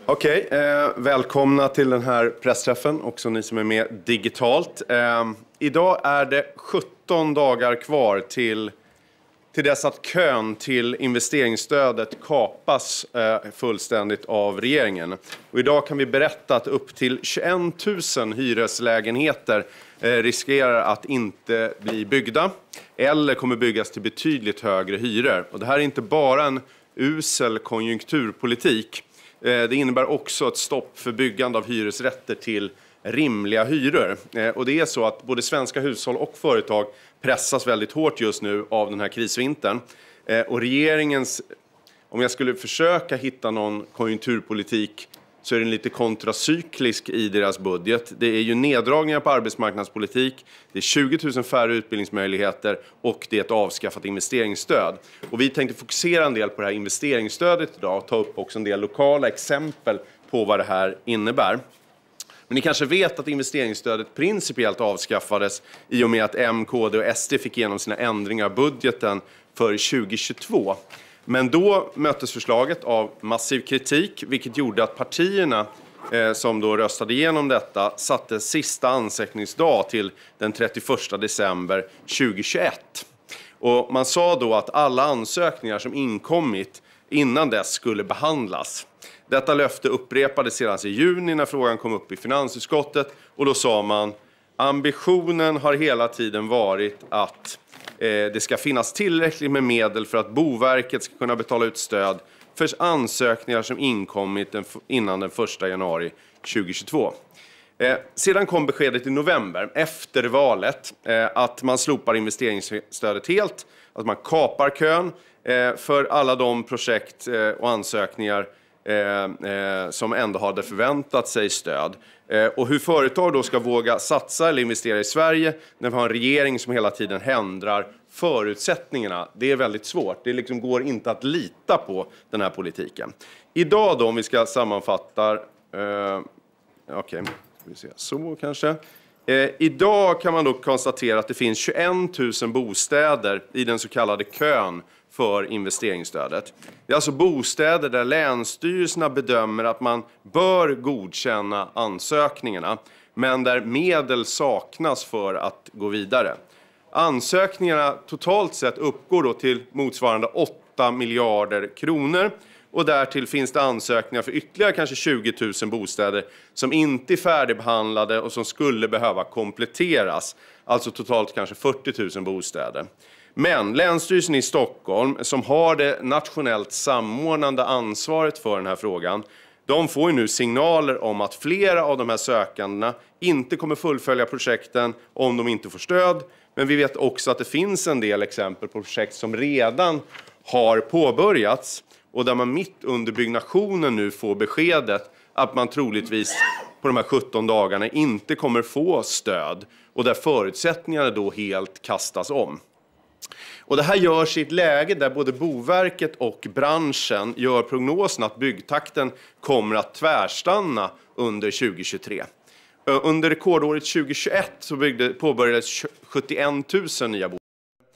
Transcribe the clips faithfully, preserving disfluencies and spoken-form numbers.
Okej, eh, välkomna till den här pressträffen, också ni som är med digitalt. Eh, idag är det sjutton dagar kvar till, till dess att kön till investeringsstödet kapas eh, fullständigt av regeringen. Och idag kan vi berätta att upp till tjugoett tusen hyreslägenheter eh, riskerar att inte bli byggda eller kommer byggas till betydligt högre hyror. Och det här är inte bara en usel konjunkturpolitik. Det innebär också ett stopp för byggande av hyresrätter till rimliga hyror. Och det är så att både svenska hushåll och företag pressas väldigt hårt just nu av den här krisvintern. Och regeringens, om jag skulle försöka hitta någon konjunkturpolitik, så är den lite kontracyklisk i deras budget. Det är ju neddragningar på arbetsmarknadspolitik, det är tjugo tusen färre utbildningsmöjligheter och det är ett avskaffat investeringsstöd. Och vi tänkte fokusera en del på det här investeringsstödet idag och ta upp också en del lokala exempel på vad det här innebär. Men ni kanske vet att investeringsstödet principiellt avskaffades i och med att M, K D och S D fick igenom sina ändringar av budgeten för tjugo tjugotvå. Men då möttes förslaget av massiv kritik, vilket gjorde att partierna eh, som då röstade igenom detta satte sista ansökningsdag till den trettioförsta december tjugohundratjugoett. Och man sa då att alla ansökningar som inkommit innan dess skulle behandlas. Detta löfte upprepades sedan i juni när frågan kom upp i finansutskottet, och då sa man: ambitionen har hela tiden varit att det ska finnas tillräckligt med medel för att Boverket ska kunna betala ut stöd för ansökningar som inkommit innan den första januari tjugohundratjugotvå. Eh, sedan kom beskedet i november, efter valet, eh, att man slopar investeringsstödet helt, att man kapar kön eh, för alla de projekt eh, och ansökningar eh, eh, som ändå hade förväntat sig stöd. Eh, och hur företag då ska våga satsa eller investera i Sverige när vi har en regering som hela tiden hindrar förutsättningarna, det är väldigt svårt. Det liksom går inte att lita på den här politiken. Idag då, om vi ska sammanfatta, eh, okej, okay, ska vi se, så kanske. Eh, idag kan man då konstatera att det finns tjugoett tusen bostäder i den så kallade kön för investeringsstödet. Det är alltså bostäder där länsstyrelserna bedömer att man bör godkänna ansökningarna, men där medel saknas för att gå vidare. Ansökningarna totalt sett uppgår då till motsvarande åtta miljarder kronor. Och därtill finns det ansökningar för ytterligare kanske tjugo tusen bostäder som inte är färdigbehandlade och som skulle behöva kompletteras. Alltså totalt kanske fyrtio tusen bostäder. Men Länsstyrelsen i Stockholm, som har det nationellt samordnande ansvaret för den här frågan, de får ju nu signaler om att flera av de här sökandena inte kommer fullfölja projekten om de inte får stöd. Men vi vet också att det finns en del exempel på projekt som redan har påbörjats och där man mitt under byggnationen nu får beskedet att man troligtvis på de här sjutton dagarna inte kommer få stöd, och där förutsättningarna då helt kastas om. Och det här görs i ett läge där både Boverket och branschen gör prognosen att byggtakten kommer att tvärstanna under tjugo tjugotre. Under rekordåret tjugo tjugoett så byggde, påbörjades sjuttioett tusen nya bostäder.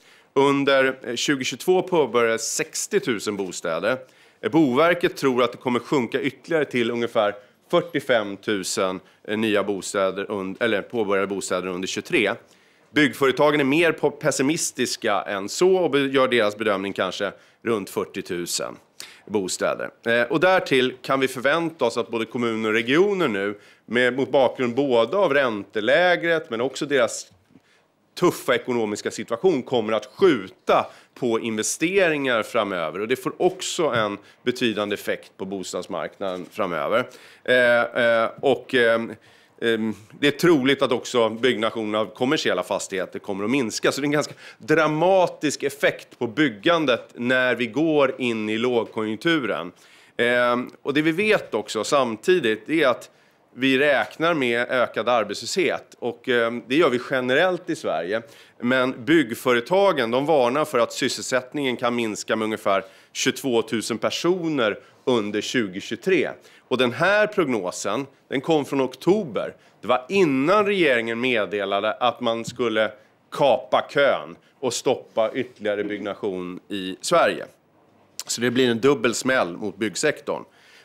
Under tjugo tjugotvå påbörjades sextio tusen bostäder. Boverket tror att det kommer sjunka ytterligare till ungefär fyrtiofem tusen nya bostäder, eller påbörjade bostäder under tjugotre. Byggföretagen är mer pessimistiska än så och gör deras bedömning kanske runt fyrtio tusen bostäder. Och därtill kan vi förvänta oss att både kommuner och regioner nu, med, mot bakgrund både av ränteläget men också deras tuffa ekonomiska situation, kommer att skjuta på investeringar framöver. Och det får också en betydande effekt på bostadsmarknaden framöver. Eh, eh, och... Eh, Det är troligt att också byggnationen av kommersiella fastigheter kommer att minska. Så det är en ganska dramatisk effekt på byggandet när vi går in i lågkonjunkturen. Och det vi vet också samtidigt är att vi räknar med ökad arbetslöshet. Och det gör vi generellt i Sverige. Men byggföretagen, de varnar för att sysselsättningen kan minska med ungefär tjugotvå tusen personer under tjugo tjugotre. Och den här prognosen, den kom från oktober. Det var innan regeringen meddelade att man skulle kapa kön och stoppa ytterligare byggnation i Sverige. Så det blir en dubbel smäll mot byggsektorn.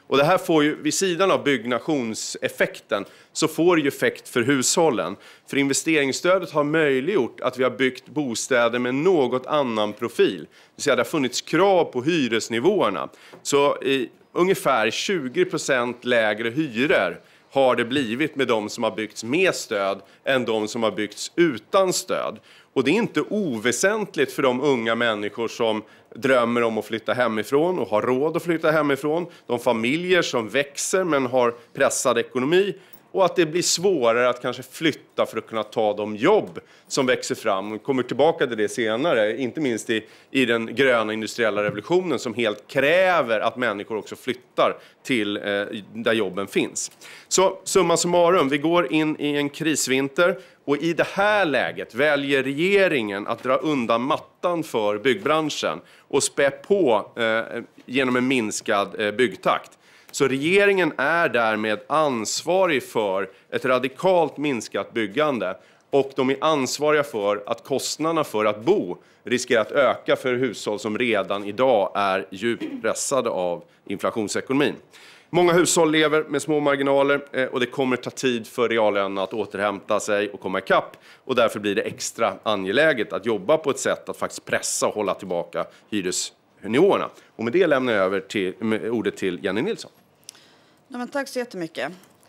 Och det här får ju, vid sidan av byggnationseffekten, så får det ju effekt för hushållen. För investeringsstödet har möjliggjort att vi har byggt bostäder med något annan profil. Det vill säga det har funnits krav på hyresnivåerna. Så i ungefär tjugo procent lägre hyror har det blivit med de som har byggts med stöd än de som har byggts utan stöd. Och det är inte oväsentligt för de unga människor som drömmer om att flytta hemifrån och har råd att flytta hemifrån. De familjer som växer men har pressad ekonomi. Och att det blir svårare att kanske flytta för att kunna ta de jobb som växer fram. Vi kommer tillbaka till det senare, inte minst i, i den gröna industriella revolutionen som helt kräver att människor också flyttar till eh, där jobben finns. Så summa summarum, vi går in i en krisvinter och i det här läget väljer regeringen att dra undan mattan för byggbranschen och spä på eh, genom en minskad eh, byggtakt. Så regeringen är därmed ansvarig för ett radikalt minskat byggande och de är ansvariga för att kostnaderna för att bo riskerar att öka för hushåll som redan idag är djupt pressade av inflationsekonomin. Många hushåll lever med små marginaler och det kommer ta tid för reallönerna att återhämta sig och komma ikapp. Och därför blir det extra angeläget att jobba på ett sätt att faktiskt pressa och hålla tillbaka hyresnivåerna. Och med det lämnar jag över till, med ordet till Jenny Nilsson. Ja, men tack så jättemycket.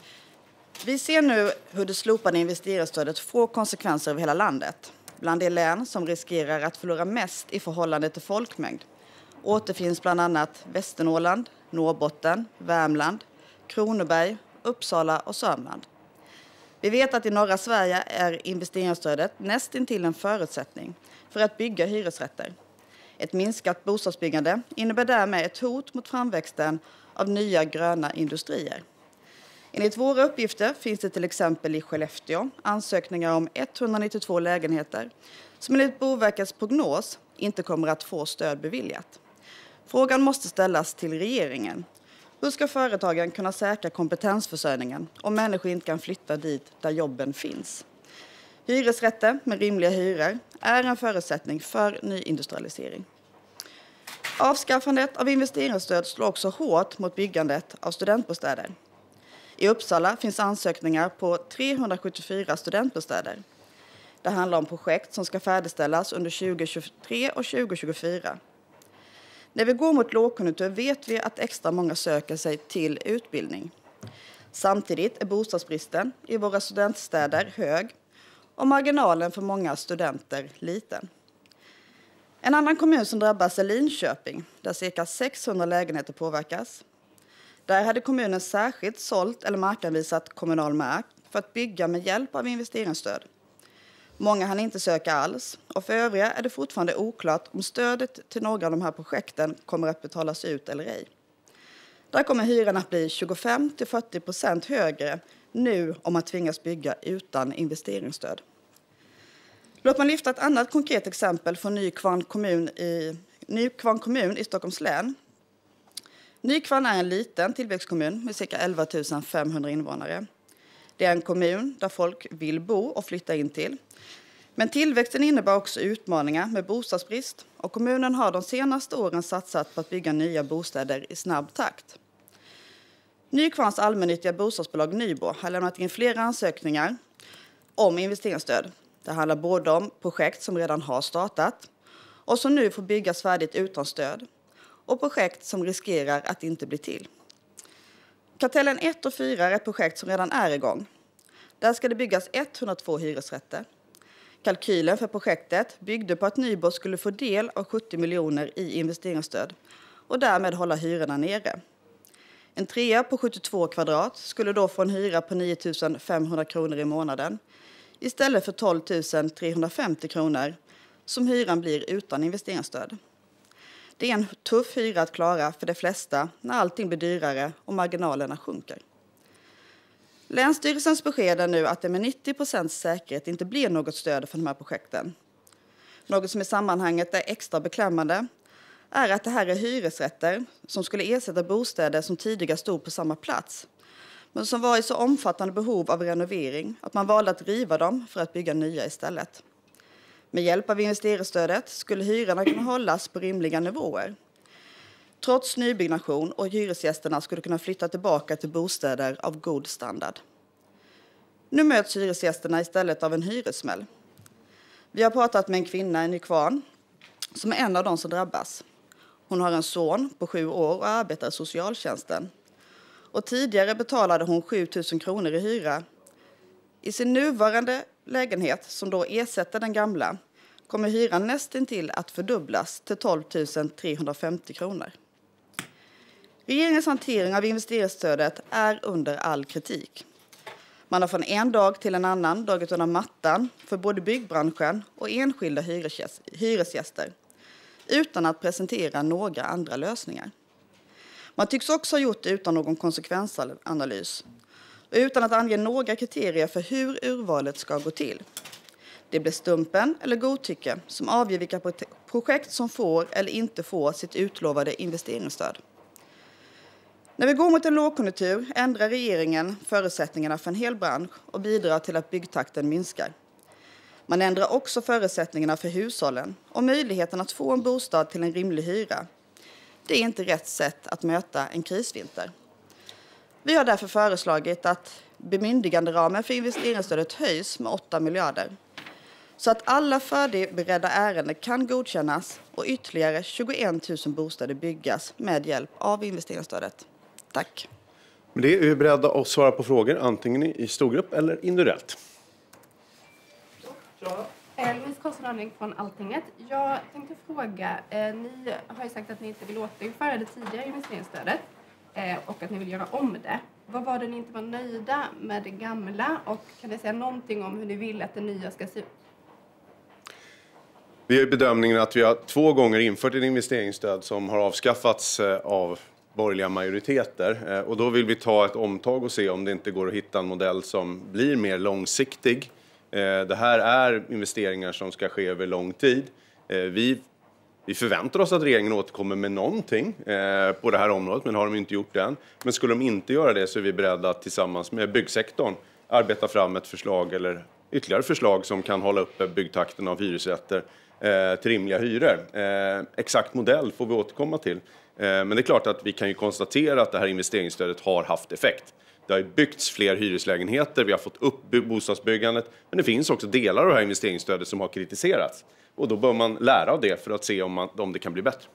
Vi ser nu hur det slopade investeringsstödet får konsekvenser över hela landet. Bland de län som riskerar att förlora mest i förhållande till folkmängd återfinns bland annat Västernorrland, Norrbotten, Värmland, Kronoberg, Uppsala och Sörmland. Vi vet att i norra Sverige är investeringsstödet nästintill en förutsättning för att bygga hyresrätter. Ett minskat bostadsbyggande innebär därmed ett hot mot framväxten av nya gröna industrier. Enligt våra uppgifter finns det till exempel i Skellefteå ansökningar om etthundranittiotvå lägenheter som enligt Boverkets prognos inte kommer att få stöd beviljat. Frågan måste ställas till regeringen. Hur ska företagen kunna säkra kompetensförsörjningen om människor inte kan flytta dit där jobben finns? Hyresrätter med rimliga hyror är en förutsättning för nyindustrialisering. Avskaffandet av investeringsstöd slår också hårt mot byggandet av studentbostäder. I Uppsala finns ansökningar på trehundrasjuttiofyra studentbostäder. Det handlar om projekt som ska färdigställas under tjugo tjugotre och tjugo tjugofyra. När vi går mot lågkonjunktur vet vi att extra många söker sig till utbildning. Samtidigt är bostadsbristen i våra studentstäder hög och marginalen för många studenter liten. En annan kommun som drabbas är Linköping, där cirka sexhundra lägenheter påverkas. Där hade kommunen särskilt sålt eller markanvisat kommunal mark för att bygga med hjälp av investeringsstöd. Många hann inte söka alls och för övriga är det fortfarande oklart om stödet till några av de här projekten kommer att betalas ut eller ej. Där kommer hyran att bli tjugofem till fyrtio procent högre nu om man tvingas bygga utan investeringsstöd. Låt mig lyfta ett annat konkret exempel från Nykvarn kommun i, Nykvarn kommun i Stockholms län. Nykvarn är en liten tillväxtkommun med cirka elva tusen femhundra invånare. Det är en kommun där folk vill bo och flytta in till. Men tillväxten innebär också utmaningar med bostadsbrist och kommunen har de senaste åren satsat på att bygga nya bostäder i snabb takt. Nykvarns allmännyttiga bostadsbolag Nybo har lämnat in flera ansökningar om investeringsstöd. Det handlar både om projekt som redan har startat och som nu får byggas färdigt utan stöd och projekt som riskerar att inte bli till. Kartellen ett och fyra är ett projekt som redan är igång. Där ska det byggas etthundratvå hyresrätter. Kalkylen för projektet byggde på att Nybo skulle få del av sjuttio miljoner i investeringsstöd och därmed hålla hyrorna nere. En trea på sjuttiotvå kvadrat skulle då få en hyra på nio tusen femhundra kronor i månaden istället för tolv tusen trehundrafemtio kronor som hyran blir utan investeringsstöd. Det är en tuff hyra att klara för de flesta när allting blir dyrare och marginalerna sjunker. Länsstyrelsens besked är nu att det med nittio procent säkerhet inte blir något stöd för de här projekten. Något som i sammanhanget är extra beklämmande är att det här är hyresrätter som skulle ersätta bostäder som tidigare stod på samma plats, men som var i så omfattande behov av renovering att man valde att riva dem för att bygga nya istället. Med hjälp av investeringsstödet skulle hyrorna kunna hållas på rimliga nivåer. trots nybyggnation, och hyresgästerna skulle kunna flytta tillbaka till bostäder av god standard. Nu möts hyresgästerna istället av en hyressmäll. Vi har pratat med en kvinna i Nykvarn som är en av de som drabbas. Hon har en son på sju år och arbetar i socialtjänsten. Och tidigare betalade hon sju tusen kronor i hyra. I sin nuvarande lägenhet, som då ersätter den gamla, kommer hyran nästintill att fördubblas till tolv tusen trehundrafemtio kronor. Regeringens hantering av investeringsstödet är under all kritik. Man har från en dag till en annan dragit undan mattan för både byggbranschen och enskilda hyresgäster utan att presentera några andra lösningar. Man tycks också ha gjort det utan någon konsekvensanalys och utan att ange några kriterier för hur urvalet ska gå till. Det blir stumpen eller godtycke som avgör vilka projekt som får eller inte får sitt utlovade investeringsstöd. När vi går mot en lågkonjunktur ändrar regeringen förutsättningarna för en hel bransch och bidrar till att byggtakten minskar. Man ändrar också förutsättningarna för hushållen och möjligheten att få en bostad till en rimlig hyra. Det är inte rätt sätt att möta en krisvinter. Vi har därför föreslagit att bemyndiganderamen för investeringsstödet höjs med åtta miljarder. Så att alla färdigberedda ärenden kan godkännas och ytterligare tjugoett tusen bostäder byggas med hjälp av investeringsstödet. Tack. Men det är vi beredda att svara på frågor antingen i storgrupp eller individuellt. Louise Karlsson från Alltinget. Jag tänkte fråga, eh, ni har ju sagt att ni inte vill återföra det tidigare investeringsstödet eh, och att ni vill göra om det. Vad var det ni inte var nöjda med det gamla, och kan ni säga någonting om hur ni vill att det nya ska se ut? Vi har bedömningen att vi har två gånger infört ett investeringsstöd som har avskaffats av borgerliga majoriteter. Och då vill vi ta ett omtag och se om det inte går att hitta en modell som blir mer långsiktig. Det här är investeringar som ska ske över lång tid. Vi, vi förväntar oss att regeringen återkommer med någonting på det här området, men har de inte gjort det än. Men skulle de inte göra det så är vi beredda att tillsammans med byggsektorn arbeta fram ett förslag eller ytterligare förslag som kan hålla uppe byggtakten av hyresrätter eh, till rimliga hyror. Eh, exakt modell får vi återkomma till. Eh, men det är klart att vi kan ju konstatera att det här investeringsstödet har haft effekt. Det har ju byggts fler hyreslägenheter, vi har fått upp bostadsbyggandet, men det finns också delar av det här investeringsstödet som har kritiserats. Och då bör man lära av det för att se om, man, om det kan bli bättre.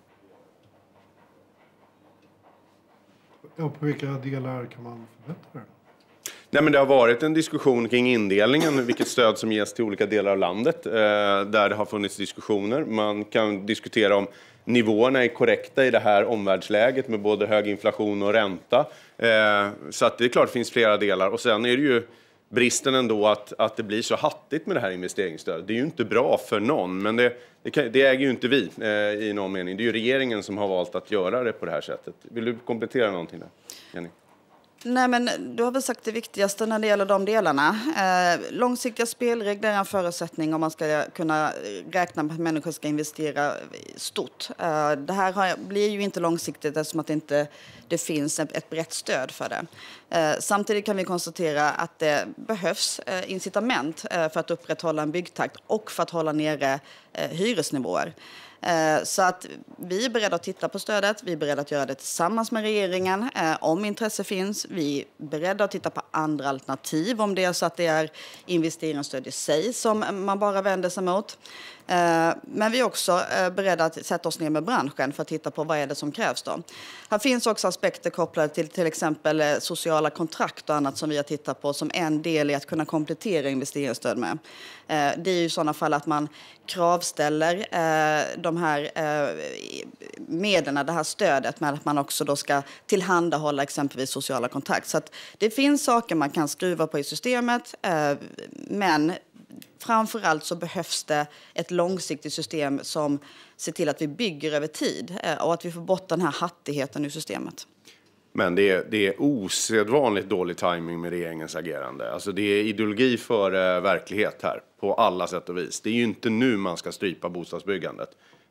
Ja, på vilka delar kan man förbättra det? Nej, men det har varit en diskussion kring indelningen, vilket stöd som ges till olika delar av landet, eh, där det har funnits diskussioner. Man kan diskutera om nivåerna är korrekta i det här omvärldsläget med både hög inflation och ränta. Eh, så att det är klart det finns flera delar. Och sen är det ju bristen ändå att, att det blir så hattigt med det här investeringsstödet. Det är ju inte bra för någon, men det, det, kan, det äger ju inte vi eh, i någon mening. Det är ju regeringen som har valt att göra det på det här sättet. Vill du komplettera någonting där, Jenny? Nej, men du har väl sagt det viktigaste när det gäller de delarna. Eh, långsiktiga spelregler är en förutsättning om man ska kunna räkna med att människor ska investera stort. Eh, det här har, blir ju inte långsiktigt eftersom att det inte det finns ett, ett brett stöd för det. Eh, samtidigt kan vi konstatera att det behövs eh, incitament eh, för att upprätthålla en byggtakt och för att hålla nere eh, hyresnivåer. Så att vi är beredda att titta på stödet, vi är beredda att göra det tillsammans med regeringen eh, om intresse finns. Vi är beredda att titta på andra alternativ om det är så att det är investeringsstöd i sig som man bara vänder sig mot. Eh, men vi är också eh, beredda att sätta oss ner med branschen för att titta på vad är det som krävs då. Här finns också aspekter kopplade till till exempel eh, sociala kontrakt och annat som vi har tittat på som en del i att kunna komplettera investeringsstöd med. Eh, det är ju i sådana fall att man kravställer eh, de här eh, medlen, det här stödet, med att man också då ska tillhandahålla exempelvis sociala kontrakt. Så att det finns saker man kan skruva på i systemet, eh, men framförallt så behövs det ett långsiktigt system som ser till att vi bygger över tid eh, och att vi får bort den här hattigheten i systemet. Men det är, det är osedvanligt dålig timing med regeringens agerande. Alltså det är ideologi för eh, verklighet här på alla sätt och vis. Det är ju inte nu man ska strypa bostadsbyggandet.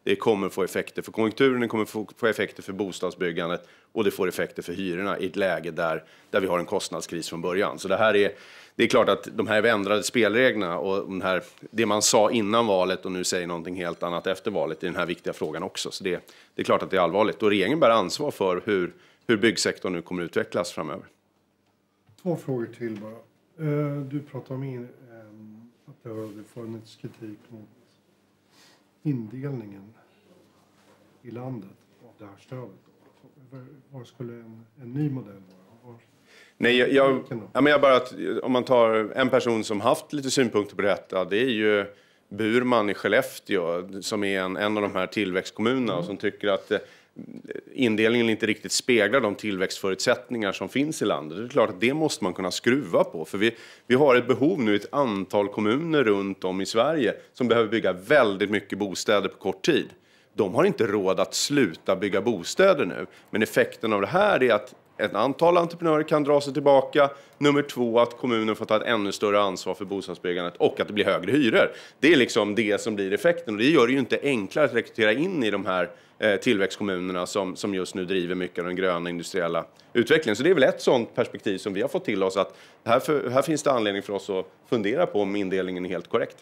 Det kommer få effekter för konjunkturen, det kommer få, få effekter för bostadsbyggandet och det får effekter för hyrorna i ett läge där, där vi har en kostnadskris från början. Så det här är, det är klart att de här ändrade spelreglerna och de här, det man sa innan valet och nu säger någonting helt annat efter valet i den här viktiga frågan också. Så det, det är klart att det är allvarligt och regeringen bär ansvar för hur, hur byggsektorn nu kommer utvecklas framöver. Två frågor till bara. Du pratar om in, att det har funnits kritik mot indelningen i landet av det här stödet. Var skulle en, en ny modell vara? Var, Nej, jag, jag, ja, men jag bara att, om man tar en person som haft lite synpunkter på detta, det är ju Burman i Skellefteå som är en, en av de här tillväxtkommunerna mm. och som tycker att eh, indelningen inte riktigt speglar de tillväxtförutsättningar som finns i landet. Det är klart att det måste man kunna skruva på, för vi, vi har ett behov nu i ett antal kommuner runt om i Sverige som behöver bygga väldigt mycket bostäder på kort tid. De har inte råd att sluta bygga bostäder nu, men effekten av det här är att ett antal entreprenörer kan dra sig tillbaka. Nummer två, att kommunen får ta ett ännu större ansvar för bostadsbyggandet och att det blir högre hyror. Det är liksom det som blir effekten. Och det gör det ju inte enklare att rekrytera in i de här eh, tillväxtkommunerna som, som just nu driver mycket av den gröna industriella utvecklingen. Så det är väl ett sådant perspektiv som vi har fått till oss, att här, för, här finns det anledning för oss att fundera på om indelningen är helt korrekt.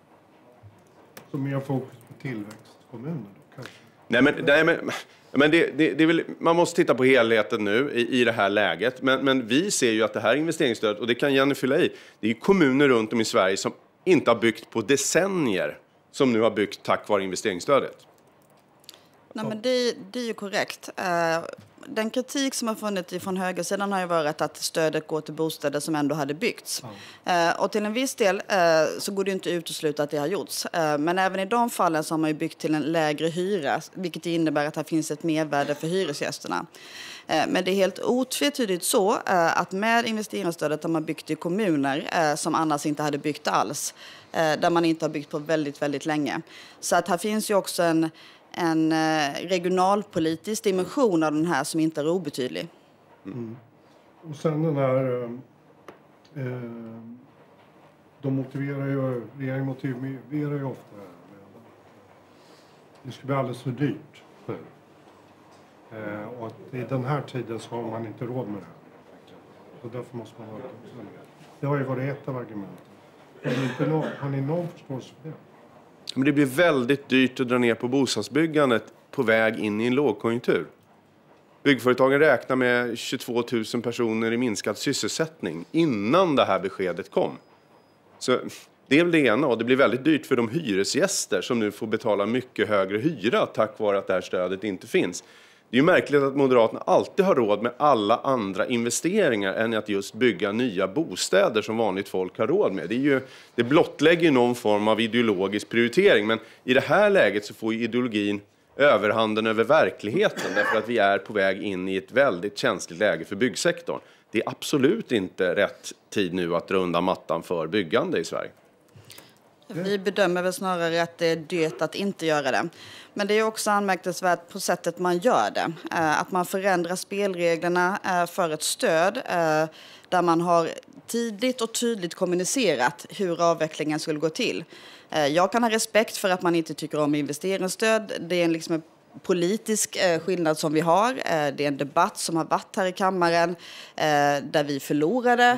Så mer fokus på tillväxtkommuner då kanske? Nej, men... Nej, men Men det, det, det är väl, man måste titta på helheten nu i, i det här läget. Men, men vi ser ju att det här investeringsstödet, och det kan Jenny fylla i, det är ju kommuner runt om i Sverige som inte har byggt på decennier som nu har byggt tack vare investeringsstödet. Nej, men det, det är ju korrekt. Den kritik som har funnits från högersidan har ju varit att stödet går till bostäder som ändå hade byggts. Ja. Och till en viss del så går det inte att utesluta att det har gjorts. Men även i de fallen så har man ju byggt till en lägre hyra, vilket innebär att det finns ett mervärde för hyresgästerna. Men det är helt otvetydigt så att med investeringsstödet har man byggt i kommuner som annars inte hade byggt alls. Där man inte har byggt på väldigt, väldigt länge. Så att här finns ju också en en regionalpolitisk dimension av den här som inte är obetydlig. Mm. Och sen den här, eh, de motiverar ju, regeringen motiverar ju ofta det här med att det ska bli alldeles för dyrt nu. Eh, och att i den här tiden så har man inte råd med det här. Så därför måste man ha det. Det har ju varit ett av argumenten. Har ni, inte någon, har ni någon förståelse för det? Men det blir väldigt dyrt att dra ner på bostadsbyggandet på väg in i en lågkonjunktur. Byggföretagen räknar med tjugotvå tusen personer i minskad sysselsättning innan det här beskedet kom. Så det är väl det ena, och det blir väldigt dyrt för de hyresgäster som nu får betala mycket högre hyra tack vare att det här stödet inte finns. Det är ju märkligt att Moderaterna alltid har råd med alla andra investeringar än att just bygga nya bostäder som vanligt folk har råd med. Det, är ju, det blottlägger någon form av ideologisk prioritering, men i det här läget så får ju ideologin överhanden över verkligheten därför att vi är på väg in i ett väldigt känsligt läge för byggsektorn. Det är absolut inte rätt tid nu att dra undan mattan för byggande i Sverige. Vi bedömer väl snarare att det är dyrt att inte göra det. Men det är också anmärkningsvärt på sättet man gör det. Att man förändrar spelreglerna för ett stöd där man har tidigt och tydligt kommunicerat hur avvecklingen skulle gå till. Jag kan ha respekt för att man inte tycker om investeringsstöd. Det är en liksom en politisk skillnad som vi har. Det är en debatt som har varit här i kammaren där vi förlorade.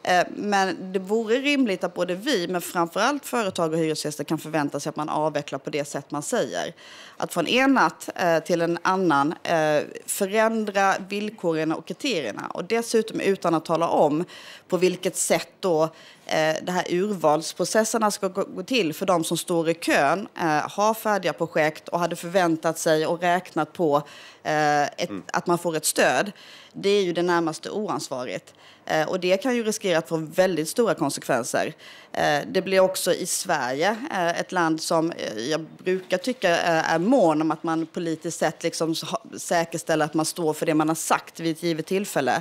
Men det vore rimligt att både vi, men framförallt företag och hyresgäster, kan förvänta sig att man avvecklar på det sätt man säger. Att från en natt till en annan förändra villkoren och kriterierna, och dessutom utan att tala om på vilket sätt då det här urvalsprocesserna ska gå till för de som står i kön, har färdiga projekt och hade förväntat sig och räknat på ett, mm. att man får ett stöd. Det är ju det närmaste oansvarigt. Och det kan ju riskera att få väldigt stora konsekvenser. Det blir också i Sverige, ett land som jag brukar tycka är mån om att man politiskt sett liksom säkerställer att man står för det man har sagt vid ett givet tillfälle.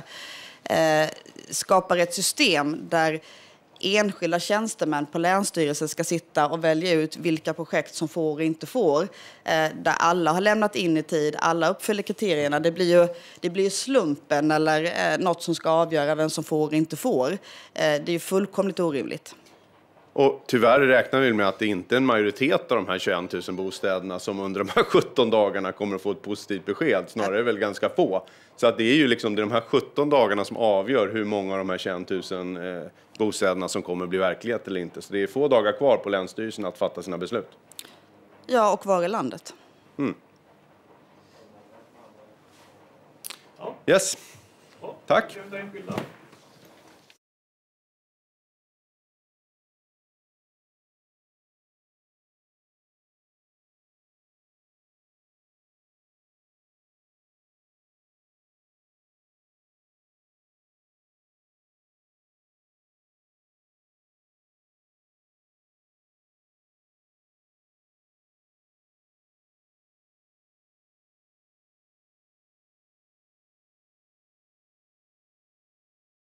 Skapar ett system där enskilda tjänstemän på länsstyrelsen ska sitta och välja ut vilka projekt som får och inte får. Där alla har lämnat in i tid, alla uppfyller kriterierna. Det blir ju, det blir ju slumpen eller något som ska avgöra vem som får och inte får. Det är ju fullkomligt orimligt. Och tyvärr räknar vi med att det inte är en majoritet av de här tjugoett tusen bostäderna som under de här sjutton dagarna kommer att få ett positivt besked. Snarare är det väl ganska få. Så att det är ju liksom det är de här sjutton dagarna som avgör hur många av de här tjugoett tusen eh, bostäderna som kommer att bli verklighet eller inte. Så det är få dagar kvar på Länsstyrelsen att fatta sina beslut. Ja, och var i landet? Mm. Yes. Tack.